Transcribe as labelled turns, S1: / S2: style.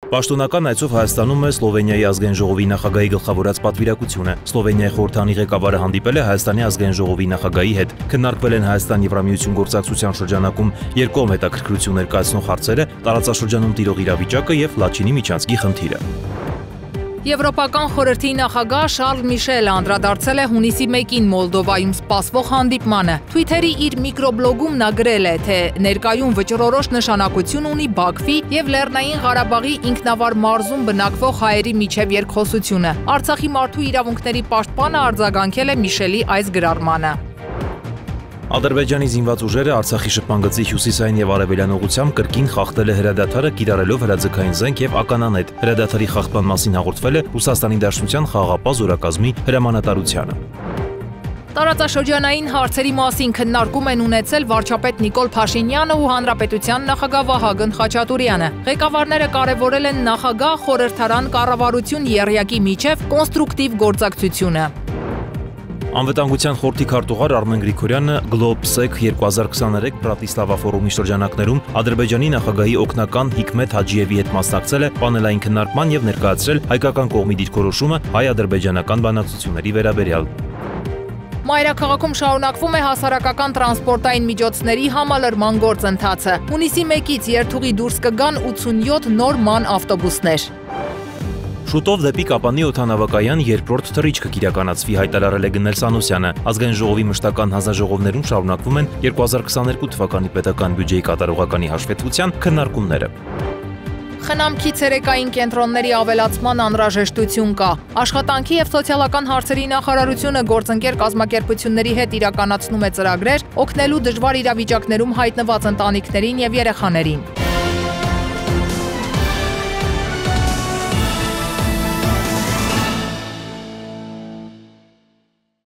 S1: Պաշտոնական այցով Հայաստանում է Սլովենիայի ազգային ժողովի նախագահի գլխավորած պատվիրակությունը։ Սլովենիայի խորհրդանի ղեկավարը հանդիպել է Հայաստանի ազգային ժողովի նախագահի հետ։ Քննարկվել են Հայաստան-Եվրամիություն գործակցության շրջանակում երկկողմ հետաքրքրություն ներկայացնող հարցերը, տարածաշրջանում տիրող իրավիճակը եւ Լաչինի միջանցքի խնդիրը։
S2: Եվրոպական խորհրդի նախագահ Շարլ Միշելը անդրադարձել է հունիսի 1-ին Մոլդովայում սպասվող հանդիպմանը։ Թվիթերի իր միկրոբլոգում նա գրել է, թե ներկայում վճռորոշ նշանակություն ունի Բաքվի եւ Լեռնային Ղարաբաղի ինքնավար մարզում բնակվող հայերի միջև երկխոսությունը։ Արցախի մարդու իրավունքների պաշտպանը արձագանքել է Միշելի այս գրառմանը։
S1: Ադրբեջանի զինված ուժերը Արցախի շփման գծի հյուսիսային եւ արևելյան ուղղությամբ կրկին խախտել է հրադադարը, կիրառելով հրաձգային զենք եւ ականանետ։ Հրադադարի խախտման մասին հաղորդվել է Ռուսաստանի Դաշնության խաղաղապահ զորակազմի հրամանատարությանը։
S2: Տարածաշրջանային հարցերի մասին քննարկում են ունեցել վարչապետ Նիկոլ Փաշինյանը ու Հանրապետության նախագահ Վահագն Խաչատուրյանը։ Ղեկավարները կարևորել են նախագահ խորհրդարան կառավարություն եռյակի միջև կոնստրուկտիվ գործակցությունը։
S1: Անվտանգության խորհրդի քարտուղար Արմեն Գրիգորյանը GLOBSEC 2023 Բրատիսլավա ֆորումի շրջանակներում Ադրբեջանի նախագահի օգնական Հիկմետ Հաջիևի հետ մասնակցել է պանելային քննարկման եւ ներկայացրել հայկական կողմի դիրքորոշումը հայ-ադրբեջանական բանակցությունների վերաբերյալ։
S2: Մայրաքաղաքում շարունակվում է հասարակական տրանսպորտային միջոցների համալրման գործընթացը։ Հունիսի 1-ից երթուղի դուրս կգան 87 նոր ման ավտոբուսներ։
S1: Շուտով դեպի Կապանի օդանավակայան երկրորդ թռիչքը կիրականացվի, հայտարարել է Գնել Սանոսյանը։ Ազգային ժողովի մշտական հանձնաժողովներում շարունակվում են 2022 թվականի պետական բյուջեի կատարողականի հաշվետվության քննարկումները։
S2: Խնամքի ցերեկային կենտրոնների ավելացման անհրաժեշտություն կա։ Աշխատանքի եւ սոցիալական հարցերի նախարարությունը գործընկեր կազմակերպությունների հետ իրականացնում է ծրագրեր, օգնելու դժվար իրավիճակներում հայտնված ընտանիքներին եւ երեխաներին։